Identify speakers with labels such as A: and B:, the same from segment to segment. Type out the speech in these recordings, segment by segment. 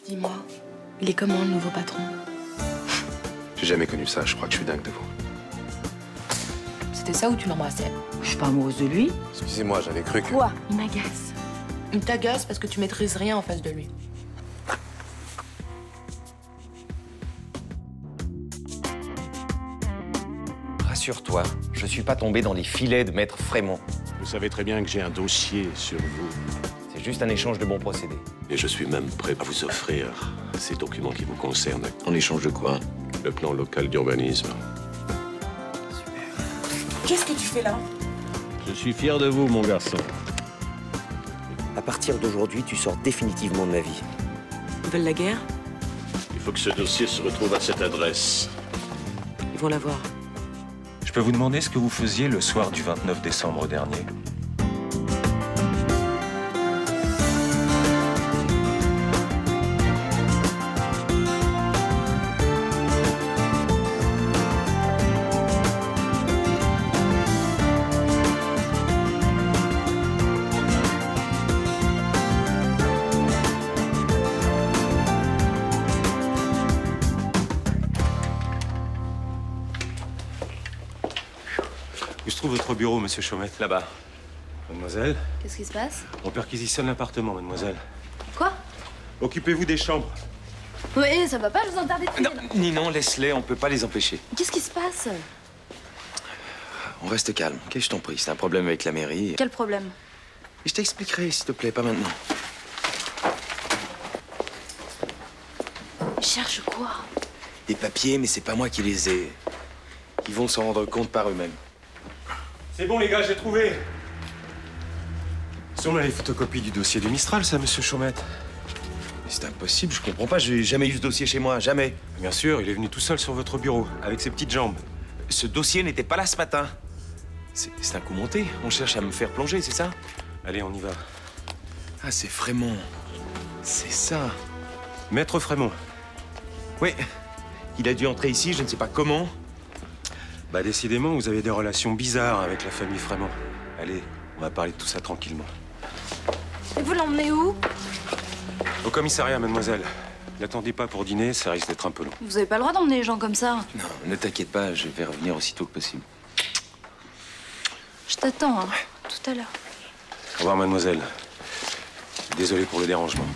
A: Dis-moi, il est comment le nouveau patron?
B: J'ai jamais connu ça, je crois que je suis dingue de vous.
A: C'était ça ou tu l'embrassais? Je suis pas amoureuse de lui.
B: Excusez-moi, j'avais cru que...
A: Quoi? Il m'agace. Il t'agace parce que tu maîtrises rien en face de lui.
C: Rassure-toi, je suis pas tombé dans les filets de Maître Frémont.
D: Vous savez très bien que j'ai un dossier sur vous.
C: C'est juste un échange de bons procédés.
D: Et je suis même prêt à vous offrir ces documents qui vous concernent.
E: En échange de quoi?
D: Le plan local d'urbanisme.
A: Qu'est-ce que tu fais là?
D: Je suis fier de vous, mon garçon.
E: À partir d'aujourd'hui, tu sors définitivement de ma vie.
A: Ils veulent la guerre?
D: Il faut que ce dossier se retrouve à cette adresse.
A: Ils vont la voir.
F: Je peux vous demander ce que vous faisiez le soir du 29 décembre dernier? Où se trouve votre bureau, monsieur Chaumette?
C: Là-bas.
F: Mademoiselle,
G: Qu'est-ce qui se passe?
F: on perquisitionne l'appartement, mademoiselle.
G: Quoi?
F: Occupez-vous des chambres.
G: Oui, ça va pas, je vous interdis de
C: Non,
G: fuir.
C: Ninon, laisse-les, on peut pas les empêcher.
G: Qu'est-ce qui se passe?
E: On reste calme, ok? Je t'en prie, c'est un problème avec la mairie.
G: Quel problème?
E: Et je t'expliquerai, s'il te plaît, pas maintenant.
G: Il cherche quoi?
E: Des papiers, mais c'est pas moi qui les ai. Ils vont s'en rendre compte par eux-mêmes.
F: C'est bon, les gars, j'ai trouvé. C'est on a les photocopies du dossier du Mistral, ça, monsieur Chaumette?
E: Mais c'est impossible, je comprends pas, j'ai jamais eu ce dossier chez moi, jamais.
F: Bien sûr, il est venu tout seul sur votre bureau, avec ses petites jambes.
E: Ce dossier n'était pas là ce matin. C'est un coup monté, on cherche à me faire plonger, c'est ça?
F: Allez, on y va.
E: Ah, c'est Frémont. C'est ça.
F: Maître Frémont.
E: Oui, il a dû entrer ici, je ne sais pas comment.
F: Bah, décidément, vous avez des relations bizarres avec la famille Frémont. Allez, on va parler de tout ça tranquillement.
G: Et vous l'emmenez où?
F: Au commissariat, mademoiselle. N'attendez pas pour dîner, ça risque d'être un peu long.
G: Vous avez pas le droit d'emmener les gens comme ça.
E: Non, ne t'inquiète pas, je vais revenir aussitôt que possible.
G: Je t'attends, hein, tout à l'heure.
F: Au revoir, mademoiselle. Désolé pour le dérangement.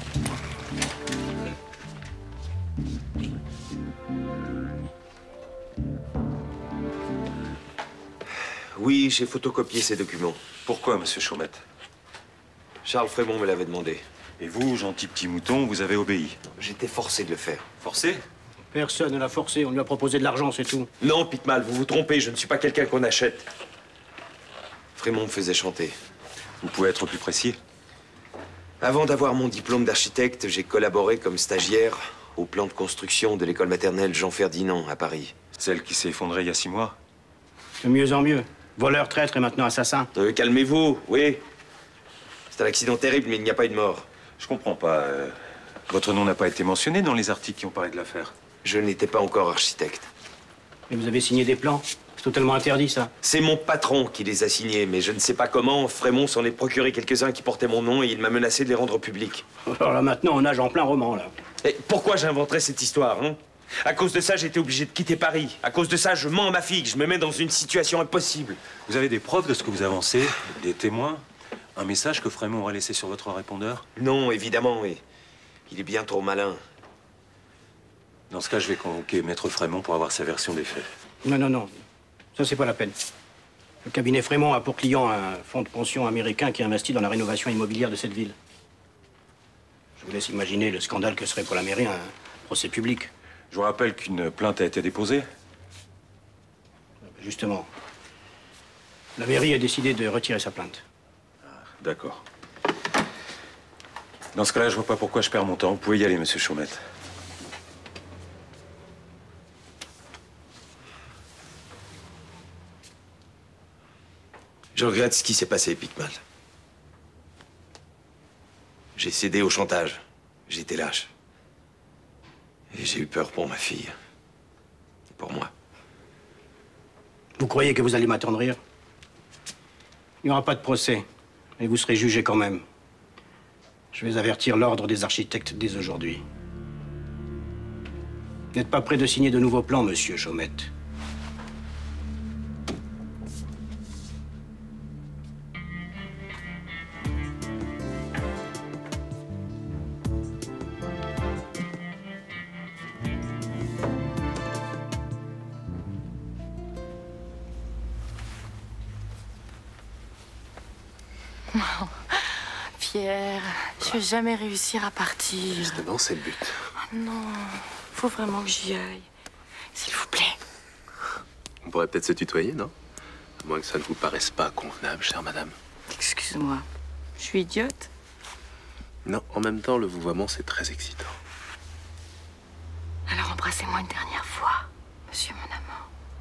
E: Oui, j'ai photocopié ces documents.
F: Pourquoi, monsieur Chaumette?
E: Charles Frémont me l'avait demandé.
F: Et vous, gentil petit mouton, vous avez obéi?
E: J'étais forcé de le faire.
F: Forcé?
H: Personne ne l'a forcé, on lui a proposé de l'argent, c'est tout.
E: Non, Pitmal, vous vous trompez, je ne suis pas quelqu'un qu'on achète. Frémont me faisait chanter.
F: Vous pouvez être plus précis?
E: Avant d'avoir mon diplôme d'architecte, j'ai collaboré comme stagiaire au plan de construction de l'école maternelle Jean-Ferdinand à Paris.
F: Celle qui s'est effondrée il y a 6 mois?
H: De mieux en mieux. Voleur, traître et maintenant assassin.
E: Calmez-vous, oui. C'est un accident terrible, mais il n'y a pas eu de mort.
F: Je comprends pas. Votre nom n'a pas été mentionné dans les articles qui ont parlé de l'affaire.
E: Je n'étais pas encore architecte.
H: Et vous avez signé des plans? C'est totalement interdit, ça.
E: C'est mon patron qui les a signés, mais je ne sais pas comment. Frémont s'en est procuré quelques-uns qui portaient mon nom et il m'a menacé de les rendre publics.
H: Alors là, maintenant, on nage en plein roman, là.
E: Et pourquoi j'inventerais cette histoire, hein? À cause de ça, j'ai été obligé de quitter Paris. À cause de ça, je mens à ma fille. Je me mets dans une situation impossible.
F: Vous avez des preuves de ce que vous avancez? Des témoins? Un message que Frémont aurait laissé sur votre répondeur?
E: Non, évidemment, oui. Il est bien trop malin.
F: Dans ce cas, je vais convoquer Maître Frémont pour avoir sa version des faits.
H: Non, non, non. Ça, c'est pas la peine. Le cabinet Frémont a pour client un fonds de pension américain qui investit dans la rénovation immobilière de cette ville. Je vous laisse imaginer le scandale que serait pour la mairie un procès public.
F: Je vous rappelle qu'une plainte a été déposée.
H: Justement, la mairie a décidé de retirer sa plainte.
F: D'accord. Dans ce cas-là, je vois pas pourquoi je perds mon temps. Vous pouvez y aller, monsieur Chaumette.
E: Je regrette ce qui s'est passé, Pitmal. J'ai cédé au chantage. J'étais lâche. Et j'ai eu peur pour ma fille. Et pour moi.
H: Vous croyez que vous allez m'attendrir? Il n'y aura pas de procès. Et vous serez jugé quand même. Je vais avertir l'ordre des architectes dès aujourd'hui. Vous n'êtes pas prêt de signer de nouveaux plans, monsieur Chaumette.
I: Pierre, je vais jamais réussir à partir.
B: Justement, c'est le but.
I: Oh non, faut vraiment que j'y aille. S'il vous plaît.
B: On pourrait peut-être se tutoyer, non? À moins que ça ne vous paraisse pas convenable, chère madame.
I: Excuse-moi, je suis idiote?
B: Non, en même temps, le vouvoiement, c'est très excitant.
I: Alors embrassez-moi une dernière fois, monsieur mon amant.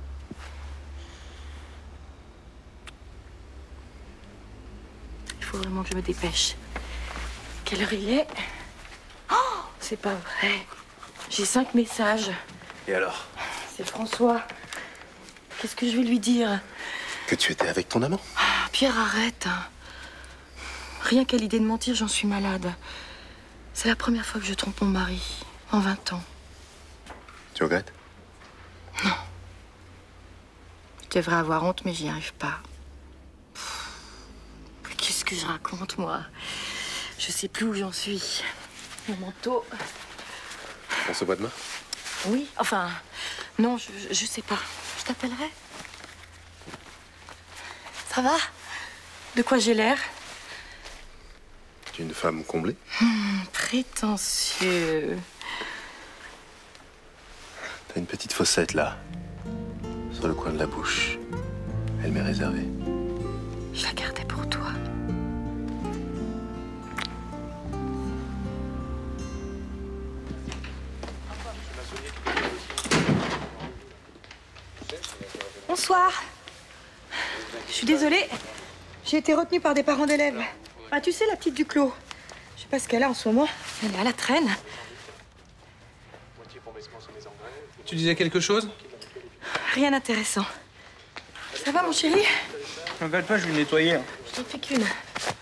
I: Il faut vraiment que je me dépêche. Quelle heure il est? Oh, c'est pas vrai. J'ai 5 messages.
B: Et alors?
I: C'est François. Qu'est-ce que je vais lui dire?
B: Que tu étais avec ton amant?
I: Ah, Pierre, arrête. Rien qu'à l'idée de mentir, j'en suis malade. C'est la première fois que je trompe mon mari, en 20 ans.
B: Tu regrettes?
I: Non. Je devrais avoir honte, mais j'y arrive pas. Qu'est-ce que je raconte, moi? Je sais plus où j'en suis. Mon manteau...
B: On se voit demain?
I: Oui, enfin... Non, je sais pas. Je t'appellerai. Ça va? De quoi j'ai l'air?
B: Tu es une femme comblée?
I: Prétentieux.
B: T'as une petite fossette, là. Sur le coin de la bouche. Elle m'est réservée.
I: Je la gardais pour toi.
J: Bonsoir. Je suis désolée. J'ai été retenue par des parents d'élèves. Ah, tu sais, la petite Duclos. Je sais pas ce qu'elle a en ce moment. Elle est à la traîne.
K: Tu disais quelque chose?
J: Rien d'intéressant. Ça va, mon chéri?
K: T'inquiète pas, je vais nettoyer.
J: Je t'en fais qu'une.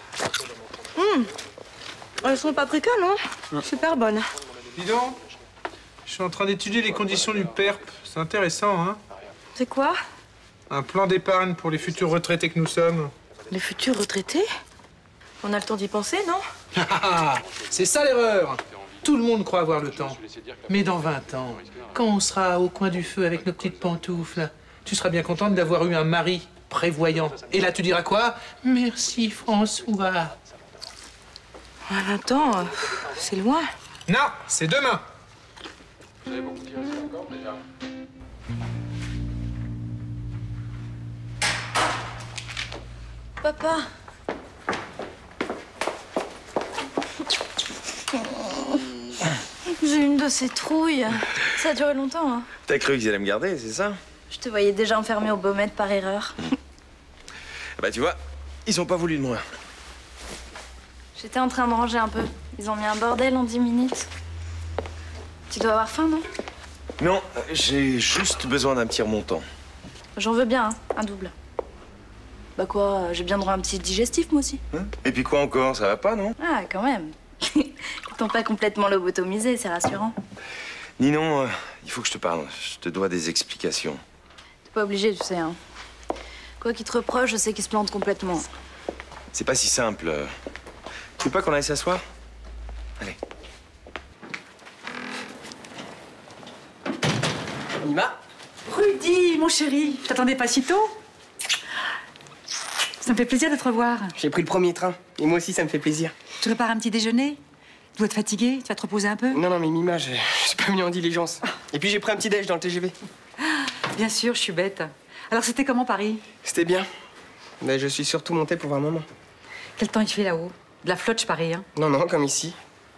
J: Elles sont paprika, non? Super bonnes.
K: Dis donc, je suis en train d'étudier les conditions du PERP. C'est intéressant, hein?
J: C'est quoi?
K: Un plan d'épargne pour les futurs retraités que nous sommes.
J: Les futurs retraités? On a le temps d'y penser, non?
K: C'est ça l'erreur! Tout le monde croit avoir le temps. Mais dans 20 ans, quand on sera au coin du feu avec nos petites pantoufles, tu seras bien contente d'avoir eu un mari prévoyant. Et là, tu diras quoi? Merci, François.
J: À 20 ans, c'est loin.
K: Non, c'est demain.
G: Papa. J'ai une de ces trouilles. Ça a duré longtemps, hein.
E: T'as cru qu'ils allaient me garder, c'est ça?
G: Je te voyais déjà enfermé au Baumette par erreur.
E: Bah tu vois, ils ont pas voulu de moi.
G: J'étais en train de ranger un peu. Ils ont mis un bordel en 10 minutes. Tu dois avoir faim, non?
E: Non, j'ai juste besoin d'un petit remontant.
G: J'en veux bien, hein, un double. Bah quoi, j'ai bien droit à un petit digestif, moi aussi.
E: Et puis quoi encore? Ça va pas, non?
G: Ah, quand même. Ils t'ont pas complètement lobotomisé, c'est rassurant.
E: Ninon, il faut que je te parle. Je te dois des explications.
G: T'es pas obligé, tu sais, hein. Quoi qu'il te reproche, je sais qu'il se plante complètement.
E: C'est pas si simple. Tu veux pas qu'on aille s'asseoir? Allez.
A: Nima? Rudy, mon chéri, je t'attendais pas si tôt. Ça me fait plaisir de te revoir.
L: J'ai pris le premier train. Et moi aussi, ça me fait plaisir.
A: Tu prépares un petit déjeuner? Tu dois te fatiguer, tu vas te reposer un peu?
L: Non, non, mais Mima, j'ai pas mis en diligence. Et puis j'ai pris un petit déj dans le TGV.
A: Bien sûr, je suis bête. Alors c'était comment Paris?
L: C'était bien. Mais je suis surtout monté pour voir maman.
A: Quel temps il fait là-haut? De la flotte, je parie, hein?
L: Non, non, comme ici.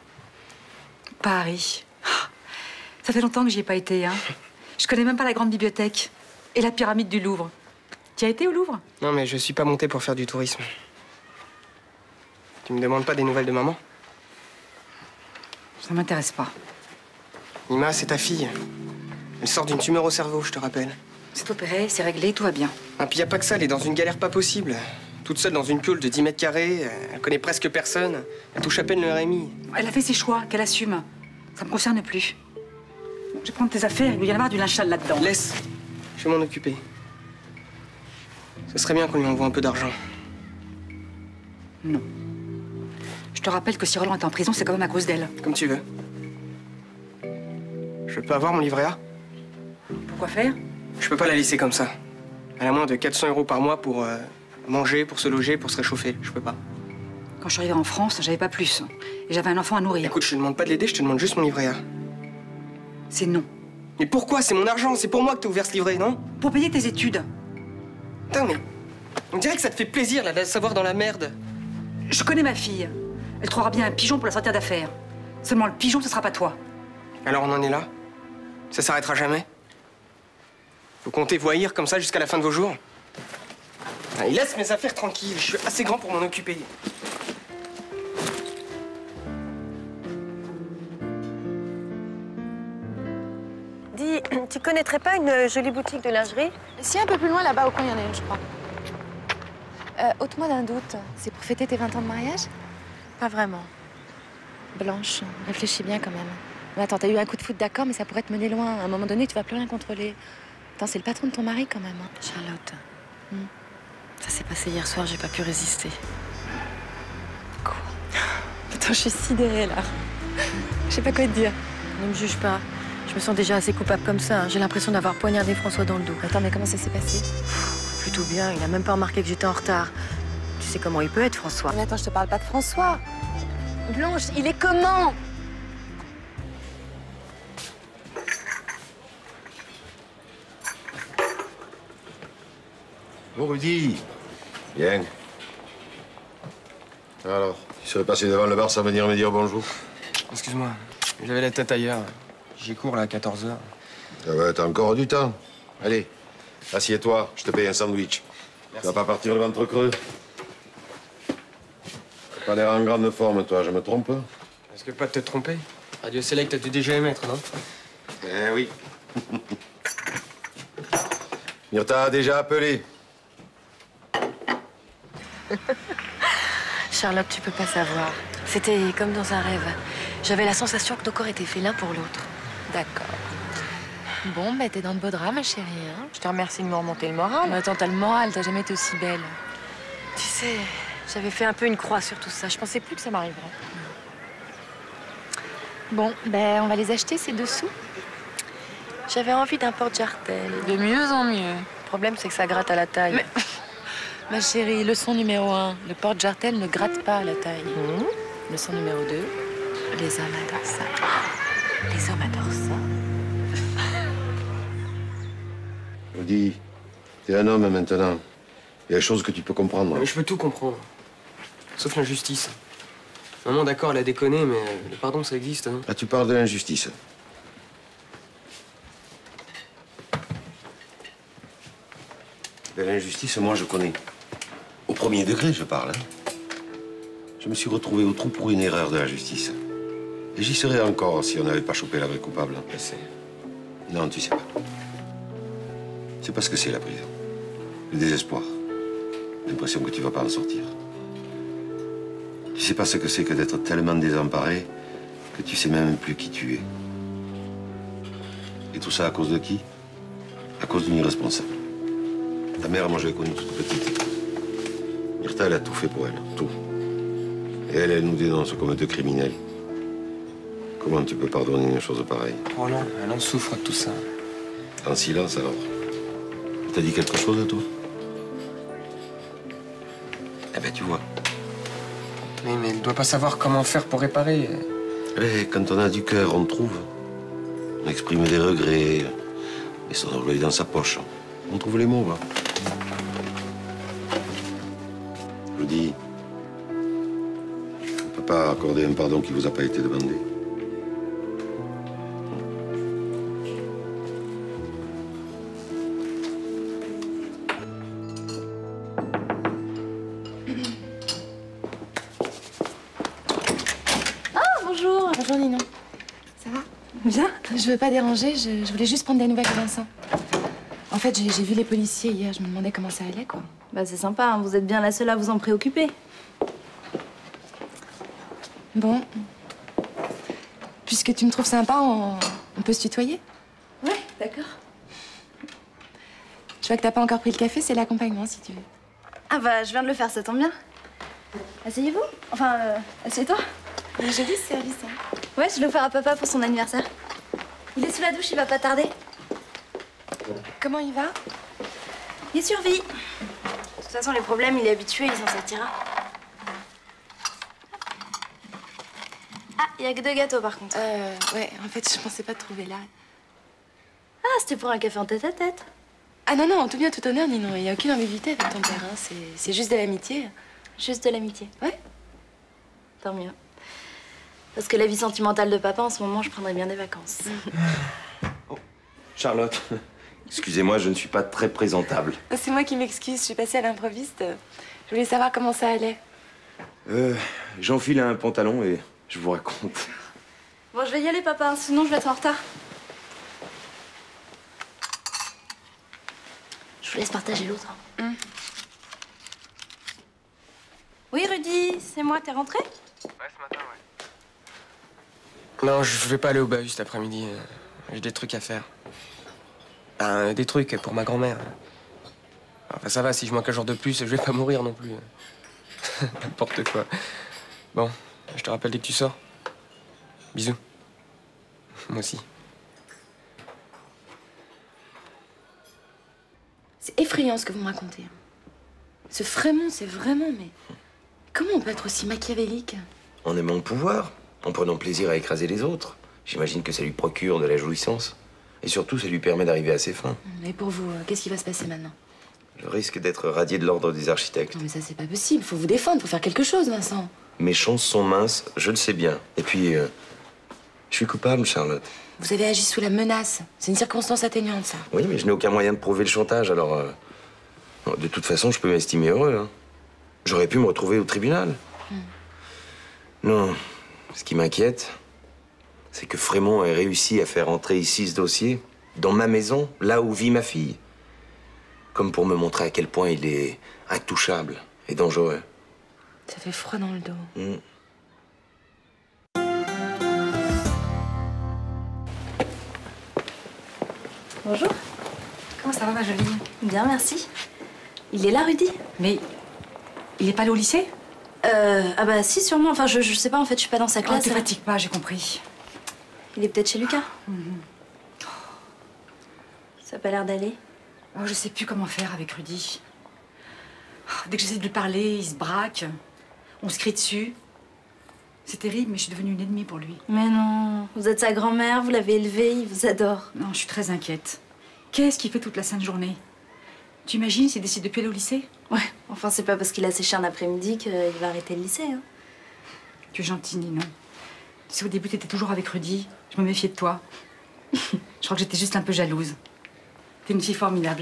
A: Paris. Ça fait longtemps que j'y ai pas été, hein? Je connais même pas la grande bibliothèque et la pyramide du Louvre. Tu as été au Louvre?
L: Non, mais je suis pas monté pour faire du tourisme. Tu me demandes pas des nouvelles de maman?
A: Ça m'intéresse pas.
L: Nima, c'est ta fille. Elle sort d'une tumeur au cerveau, je te rappelle.
A: C'est opéré, c'est réglé, tout va bien.
L: Ah, puis y a pas que ça, elle est dans une galère pas possible. Toute seule dans une piole de 10 mètres carrés, elle connaît presque personne. Elle touche à peine le RMI.
A: Elle a fait ses choix, qu'elle assume. Ça me concerne plus. Je vais prendre tes affaires, il va y en avoir du linge sale là-dedans.
L: Laisse. Je vais m'en occuper. Ce serait bien qu'on lui envoie un peu d'argent.
A: Non. Je te rappelle que si Roland est en prison, c'est quand même à cause d'elle.
L: Comme tu veux. Je peux avoir mon livret A?
A: Pourquoi faire?
L: Je peux pas la laisser comme ça. Elle a moins de 400 € par mois pour manger, pour se loger, pour se réchauffer. Je peux pas.
A: Quand je suis arrivée en France, j'avais pas plus. Et j'avais un enfant à nourrir.
L: Écoute, je te demande pas de l'aider, je te demande juste mon livret A.
A: C'est non.
L: Mais pourquoi? C'est mon argent, c'est pour moi que t'as ouvert ce livret, non?
A: Pour payer tes études.
L: Putain, mais... On dirait que ça te fait plaisir, là, de la savoir dans la merde.
A: Je connais ma fille. Elle trouvera bien un pigeon pour la sortir d'affaires. Seulement le pigeon, ce sera pas toi.
L: Alors on en est là? Ça s'arrêtera jamais? Vous comptez voyir comme ça jusqu'à la fin de vos jours? Allez, laisse mes affaires tranquilles, je suis assez grand pour m'en occuper.
M: Dis, tu connaîtrais pas une jolie boutique de lingerie?
I: Si, un peu plus loin, là-bas, au coin, il y en a une, je crois. Ôte-moi d'un doute. C'est pour fêter tes 20 ans de mariage?
M: Pas vraiment.
I: Blanche, réfléchis bien quand même. Mais attends, t'as eu un coup de foot, d'accord, mais ça pourrait te mener loin. À un moment donné, tu vas plus rien contrôler. Attends, c'est le patron de ton mari quand même. Hein.
M: Charlotte, ça s'est passé hier soir, j'ai pas pu résister.
I: Quoi? Attends, je suis sidérée là. Je sais pas quoi te dire.
M: Ne me juge pas. Je me sens déjà assez coupable comme ça. J'ai l'impression d'avoir poignardé François dans le dos.
I: Attends, mais comment ça s'est passé?
M: Plutôt bien, il a même pas remarqué que j'étais en retard. Tu sais comment il peut être, François.
I: Mais attends, je te parle pas de François. Blanche, il est comment?
N: Bon, Rudy. Bien. Alors, tu serais passé devant le bar sans venir me dire bonjour?
L: Excuse-moi, j'avais la tête ailleurs. J'y cours là à 14 h.
N: Ah ouais, t'as encore du temps. Allez, assieds-toi, je te paye un sandwich.
L: Merci.
N: Tu vas pas partir le ventre creux? T'as pas l'air en grande forme, toi, je me trompe?
L: Est-ce que pas de te tromper? Radio Select, t'as dû déjà émettre, non?
N: Eh oui. Myrtha a déjà appelé.
M: Charlotte, tu peux pas savoir. C'était comme dans un rêve. J'avais la sensation que nos corps étaient faits l'un pour l'autre.
I: D'accord. Bon, bah t'es dans de beaux draps, ma chérie. Hein.
M: Je te remercie de me remonter le moral.
I: Mais attends, t'as le moral, t'as jamais été aussi belle.
M: Tu sais, j'avais fait un peu une croix sur tout ça. Je pensais plus que ça m'arriverait.
I: Bon, ben on va les acheter, ces dessous.
M: J'avais envie d'un porte-jartel.
I: De mieux en mieux.
M: Le problème, c'est que ça gratte à la taille.
I: Mais... Ma chérie, leçon numéro 1, le porte-jartel ne gratte pas à la taille. Leçon numéro 2, les hommes adorent ça.
M: Les hommes adorent ça.
N: Rudy, t'es un homme maintenant. Il y a des choses que tu peux comprendre.
L: Mais je peux tout comprendre. Sauf l'injustice. Maman, d'accord, elle a déconné, mais le pardon, ça existe, hein.
N: Là, tu parles de l'injustice. De l'injustice, moi, je connais. Au premier degré, je parle. Hein. Je me suis retrouvé au trou pour une erreur de la justice. Et j'y serais encore si on n'avait pas chopé la vraie coupable.
L: Je sais.
N: Non, tu sais pas. C'est pas ce que c'est, la prison. Le désespoir. L'impression que tu vas pas en sortir. Tu sais pas ce que c'est que d'être tellement désemparé que tu sais même plus qui tu es. Et tout ça à cause de qui? À cause d'une irresponsable. Ta mère, moi, je l'ai connue toute petite. Myrtha, elle a tout fait pour elle, tout. Et elle nous dénonce comme deux criminels. Comment tu peux pardonner une chose pareille?
L: Oh non, elle en souffre de tout ça.
N: En silence, alors. T'as dit quelque chose, toi? Eh ben, tu vois.
L: Mais elle doit pas savoir comment faire pour réparer.
N: Eh, quand on a du cœur, on trouve. On exprime des regrets, met son orgueil dans sa poche. On trouve les mots, va. Je dis, on peut pas accorder un pardon qui vous a pas été demandé.
I: Bonjour. Bonjour, Ninon. Ça va? Bien. Je veux pas déranger, je voulais juste prendre des nouvelles de Vincent. En fait, j'ai vu les policiers hier, je me demandais comment ça allait, quoi.
G: Bah c'est sympa, hein. Vous êtes bien la seule à vous en préoccuper.
I: Bon. Puisque puisque tu me trouves sympa, on peut se tutoyer?
G: Ouais, d'accord.
I: Je vois que t'as pas encore pris le café, c'est l'accompagnement si tu veux.
G: Ah bah, je viens de le faire, ça tombe bien. Asseyez-vous. Enfin, assieds-toi.
I: Joli ce service, hein.
G: Ouais, je l'ai offert à papa pour son anniversaire. Il est sous la douche, il va pas tarder.
I: Comment il va?
G: Il survit. De toute façon, les problèmes, il est habitué, il s'en sortira. Ah, il y a que 2 gâteaux par contre.
I: Ouais, en fait, je pensais pas te trouver là.
G: Ah, c'était pour un café en tête-à-tête.
I: Ah non, non, tout bien, tout honneur, Ninon. Il n'y a aucune ambiguïté avec ton père, hein. C'est juste de l'amitié.
G: Juste de l'amitié?
I: Ouais.
G: Tant mieux. Parce que la vie sentimentale de papa, en ce moment, je prendrais bien des vacances.
E: Charlotte, excusez-moi, je ne suis pas très présentable.
I: C'est moi qui m'excuse, je suis passée à l'improviste. Je voulais savoir comment ça allait.
E: J'enfile un pantalon et je vous raconte.
G: Bon, je vais y aller, papa, sinon je vais être en retard. Je vous laisse partager l'autre. Oui, Rudy, c'est moi, t'es rentré?
L: Ouais, ce matin, ouais. Non, je vais pas aller au bahut cet après-midi. J'ai des trucs à faire. Ben, des trucs pour ma grand-mère. Enfin, ça va, si je manque un jour de plus, je vais pas mourir non plus. N'importe quoi. Bon, je te rappelle dès que tu sors. Bisous. Moi aussi.
I: C'est effrayant ce que vous me racontez. Ce Frémont, c'est vraiment, mais... Comment on peut être aussi machiavélique?
E: En aimant le pouvoir, en prenant plaisir à écraser les autres. J'imagine que ça lui procure de la jouissance. Et surtout, ça lui permet d'arriver à ses fins.
I: Mais pour vous, qu'est-ce qui va se passer maintenant?
E: Je risque d'être radié de l'ordre des architectes.
I: Non mais ça, c'est pas possible. Faut vous défendre, faut faire quelque chose, Vincent.
E: Mes chances sont minces, je le sais bien. Et puis, je suis coupable, Charlotte.
I: Vous avez agi sous la menace. C'est une circonstance atténuante, ça.
E: Oui, mais je n'ai aucun moyen de prouver le chantage, alors... de toute façon, je peux m'estimer heureux, hein. J'aurais pu me retrouver au tribunal. Non, ce qui m'inquiète, c'est que Frémont ait réussi à faire entrer ici ce dossier, dans ma maison, là où vit ma fille. Comme pour me montrer à quel point il est intouchable et dangereux.
I: Ça fait froid dans le dos.
G: Bonjour.
A: Comment ça va, ma jolie?
G: Bien, merci. Il est là, Rudy?
A: Mais il est pas allé au lycée?
G: Ah bah si, sûrement. Enfin, je sais pas, en fait, je suis pas dans sa classe.
A: Oh, te fatigue pas, j'ai compris.
G: Il est peut-être chez Lucas. Ça a pas l'air d'aller.
A: Oh, je sais plus comment faire avec Rudy. Oh, dès que j'essaie de lui parler, il se braque. On se crie dessus. C'est terrible, mais je suis devenue une ennemie pour lui.
G: Mais non, vous êtes sa grand-mère, vous l'avez élevé, il vous adore.
A: Non, je suis très inquiète. Qu'est-ce qu'il fait toute la sainte journée? Tu imagines s'il décide de plus aller au lycée?
G: Ouais, enfin c'est pas parce qu'il a séché un après-midi qu'il va arrêter le lycée. Hein.
A: Tu es gentille, Ninon. Tu sais, au début, t'étais toujours avec Rudy. Je me méfiais de toi. Je crois que j'étais juste un peu jalouse. T'es une fille formidable.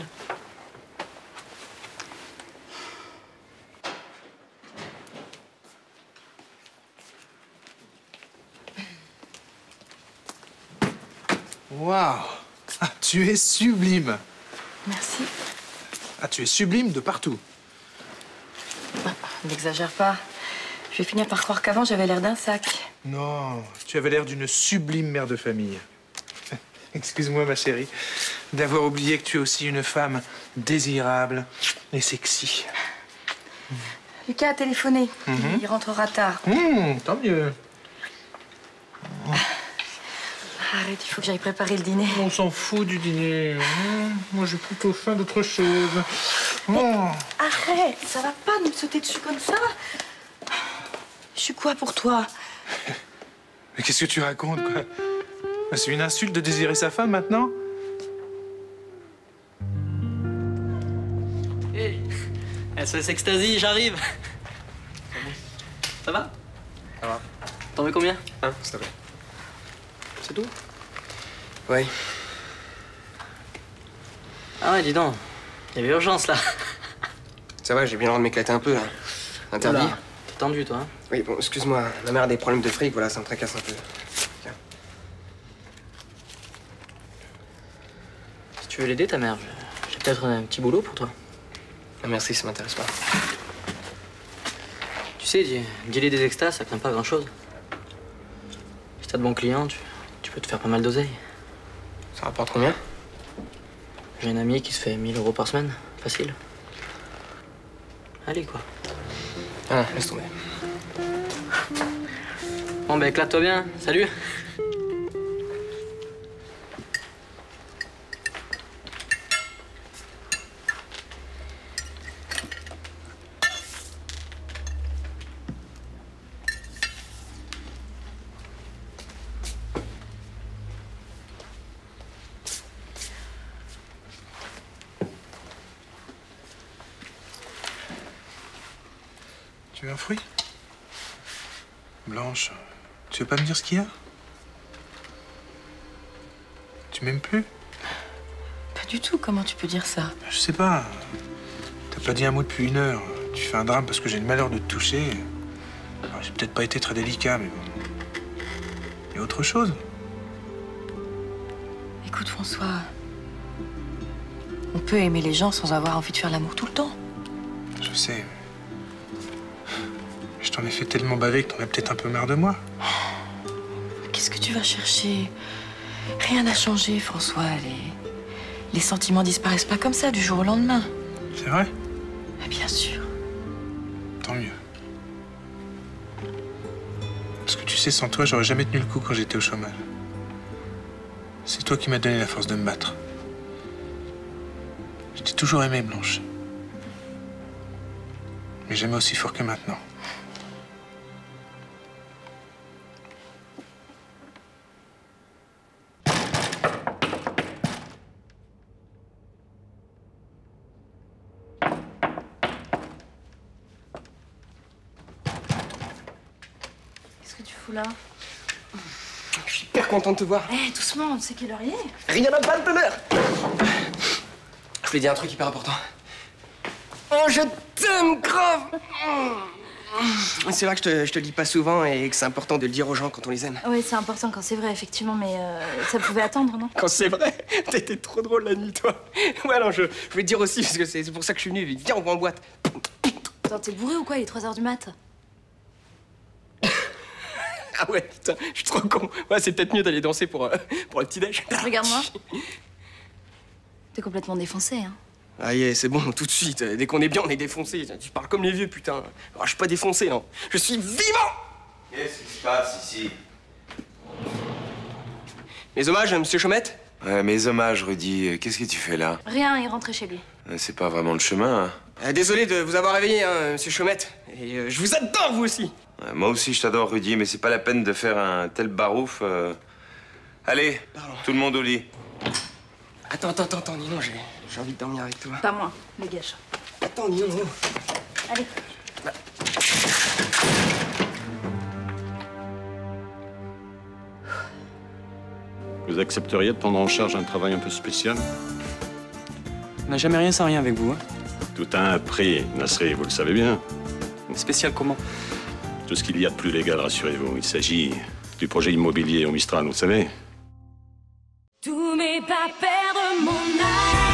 K: Waouh! Ah, tu es sublime!
I: Merci.
K: Ah, tu es sublime de partout.
I: N'exagère pas. Je vais finir par croire qu'avant, j'avais l'air d'un sac.
K: Non, tu avais l'air d'une sublime mère de famille. Excuse-moi, ma chérie, d'avoir oublié que tu es aussi une femme désirable et sexy.
I: Lucas a téléphoné. Il rentrera tard.
K: Tant mieux.
I: Arrête, il faut que j'aille préparer le dîner.
K: On s'en fout du dîner. Moi, j'ai plutôt faim d'autre chose.
I: Arrête, ça va pas de me sauter dessus comme ça. Je suis quoi pour toi?
K: Mais qu'est-ce que tu racontes, quoi? C'est une insulte de désirer sa femme, maintenant?
O: Hé, SOS Ecstasy, j'arrive. Ça va?
L: Ça va.
O: T'en veux combien?
L: Un, s'il te plaît.
O: C'est tout?
L: Ouais.
O: Ah ouais, dis donc. Il y avait urgence, là.
L: Ça va, j'ai bien le droit de m'éclater un peu, là. Interdit.
O: Oula, t'es tendu, toi, hein?
L: Oui, bon, excuse-moi. Ma mère a des problèmes de fric, voilà, ça me tracasse un peu. Tiens.
O: Si tu veux l'aider, ta mère, j'ai peut-être un petit boulot pour toi.
L: Ah, merci, ça m'intéresse pas.
O: Tu sais, dealer des extas, ça craint pas grand-chose. Si t'as de bons clients, peut te faire pas mal d'oseille.
L: Ça rapporte combien?
O: J'ai un ami qui se fait 1 000 € par semaine. Facile. Allez, quoi.
L: Ah, laisse tomber.
O: Bon, ben, éclate-toi bien. Salut.
K: Tu veux un fruit? Blanche, tu veux pas me dire ce qu'il y a? Tu m'aimes plus?
I: Pas du tout, comment tu peux dire ça?
K: Je sais pas. T'as pas dit un mot depuis 1 heure. Tu fais un drame parce que j'ai le malheur de te toucher. Alors, j'ai peut-être pas été très délicat, mais bon. Il y a autre chose.
I: Écoute, François, on peut aimer les gens sans avoir envie de faire l'amour tout le temps.
K: Je sais. Je t'en ai fait tellement baver que t'en as peut-être un peu marre de moi.
I: Qu'est-ce que tu vas chercher? Rien n'a changé, François. Les sentiments disparaissent pas comme ça du jour au lendemain.
K: C'est vrai?
I: Mais bien sûr.
K: Tant mieux. Parce que tu sais, sans toi, j'aurais jamais tenu le coup quand j'étais au chômage. C'est toi qui m'as donné la force de me battre. Je t'ai toujours aimé, Blanche. Mais jamais aussi fort que maintenant.
G: Qu'est-ce que tu fous là?
L: Je suis hyper content de te voir.
G: Eh, doucement, tu sais quelle heure il est?
L: Rien à pas de l'heure. Je voulais dire un truc hyper important. Oh, je t'aime grave. C'est vrai que je te le dis pas souvent et que c'est important de le dire aux gens quand on les aime.
G: Oui, c'est important quand c'est vrai, effectivement, mais ça pouvait attendre, non?
L: Quand c'est vrai, t'étais trop drôle la nuit, toi. Ouais, non, je vais te dire aussi, parce que c'est pour ça que je suis venu. Viens, on va en boîte.
G: Attends, t'es bourré ou quoi? Il est 3 h du mat'.
L: Ah ouais, putain, je suis trop con. Ouais, c'est peut-être mieux d'aller danser pour le petit-déj.
G: Regarde-moi. T'es complètement défoncé, hein.
L: Ah yeah, c'est bon, tout de suite. Dès qu'on est bien, on est défoncé. Tu parles comme les vieux, putain. Alors, je suis pas défoncé, non. Je suis vivant.
E: Qu'est-ce qui se passe ici?
L: Mes hommages, monsieur Chaumette?
E: Ouais, mes hommages, Rudy. Qu'est-ce que tu fais là?
G: Rien, il rentrait chez lui.
E: C'est pas vraiment le chemin, hein.
L: Désolé de vous avoir réveillé, hein, monsieur Chaumette. Et je vous adore, vous aussi.
E: Ouais, moi aussi, je t'adore, Rudy, mais c'est pas la peine de faire un tel barouf. Allez, tout le monde au lit.
L: Attends, Ninon, j'ai envie de dormir avec toi.
G: Pas moi, dégage.
L: Attends, Ninon.
G: Allez.
F: Vous accepteriez de prendre en charge un travail un peu spécial?
O: On n'a jamais rien sans rien avec vous, hein?
F: Tout a un prix, Nasri, vous le savez bien.
O: Spécial comment?
F: Tout ce qu'il y a de plus légal, rassurez-vous. Il s'agit du projet immobilier au Mistral, vous savez.
P: Tous mes pas perdre mon âme.